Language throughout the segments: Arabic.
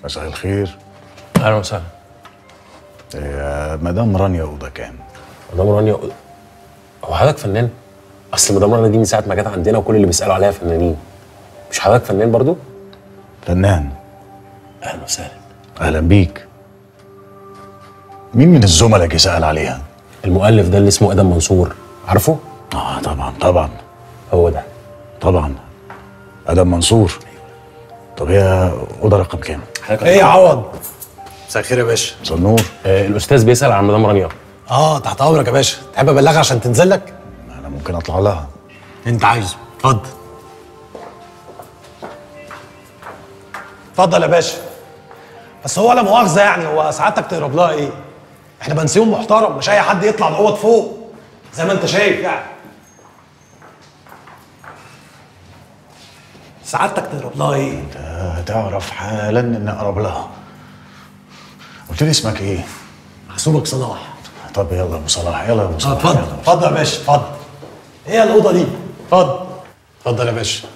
مساء الخير. اهلا وسهلا. مدام رانيا اوضه كام؟ مدام رانيا هو حضرتك فنان؟ اصل مدام رانيا دي من ساعه ما جت عندنا وكل اللي بيسالوا عليها فنانين. مش حضرتك فنان برضو؟ فنان. اهلا وسهلا. اهلا بيك. مين من الزملاء جه سال عليها؟ المؤلف ده اللي اسمه ادم منصور، عارفه؟ طبعا هو ده. طبعا ادم منصور. طب هي اوضه رقم كام؟ ايه يا عوض؟ مساء الخير يا باشا. مساء النور. الاستاذ بيسال عن مدام رانيا. تحت امرك يا باشا. تحب ابلغها عشان تنزل لك؟ انا ممكن اطلع لها. انت عايزه. اتفضل. اتفضل يا باشا. بس هو لا مؤاخذه يعني، هو سعادتك تقرب لها ايه؟ احنا بنسيون محترم، مش اي حد يطلع الاوض فوق زي ما انت شايف يعني. سعادتك تقرب لها ايه؟ انت هتعرف حالا ان اقرب لها. قلت لي اسمك ايه؟ محسوبك صلاح. طب يلا يا ابو صلاح، يلا يا ابو صلاح. اتفضل اتفضل يا باشا اتفضل. ايه الاوضه دي؟ اتفضل اتفضل يا باشا.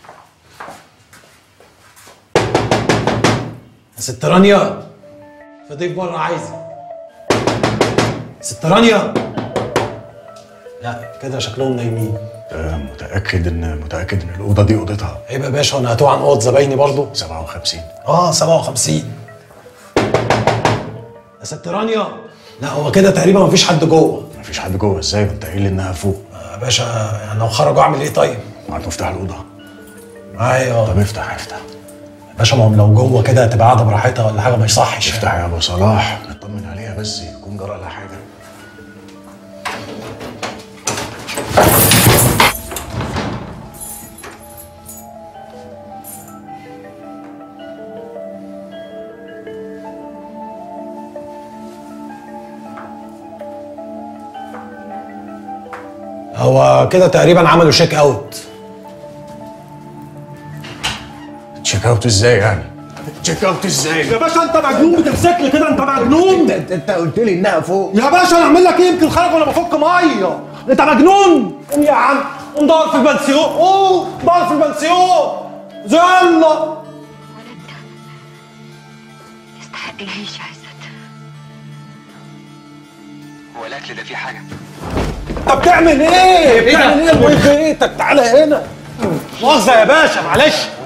يا ست رانيا، في ضيف بره عايزه. ست رانيا. لا كده شكلهم نايمين. متاكد ان الاوضه دي اوضتها؟ عيب يا باشا، وانا هتوه عن اوض زبايني برضه. 57. 57. يا ست رانيا. لا هو كده تقريبا مفيش حد جوه. مفيش حد جوه ازاي؟ انت قايل لي انها فوق. يا باشا يعني لو خرجوا اعمل ايه طيب؟ معاك مفتاح الاوضه؟ معايا. طب افتح. يا باشا ما هم لو جوه كده هتبقى قاعده براحتها ولا حاجه، ما يصحش. افتح يا ابو صلاح، نطمن عليها بس يكون جرى لها حاجه. هو كده تقريبا عملوا شيك اوت. تشيك اوت ازاي يعني؟ تشيك اوت ازاي؟ يا باشا انت مجنون بتمسكني كده، انت مجنون. انت قلت لي انها فوق. يا باشا انا اعمل لك ايه؟ يمكن خرج وانا بفك ميه. انت مجنون. قوم يا عم، قوم دور في البنسيون. قوم دور في البنسيون. يلا. ولد يستحق يعيش يا عزت. هو الاكل ده فيه حاجه؟ انت بتعمل ايه؟ بتعمل ايه في بيتك؟ تعالى هنا. مؤاخذة يا باشا معلش.